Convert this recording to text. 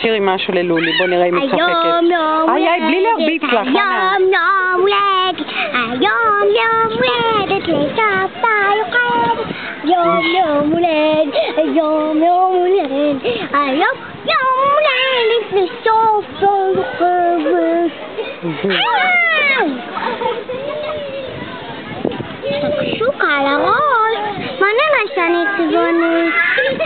תשאירי משהו ללולי, בוא נראה אם היא צוחקת. היום יום איי, בלי להרביץ לך, חנה. היום יום הולדת, היום יום הולדת לסבתא יוכבד. יום יום הולדת, היום יום הולדת, היום יום הולדת לסבתא יוכבד. שקשוקה על הראש, מה נראה שאני צבעונית?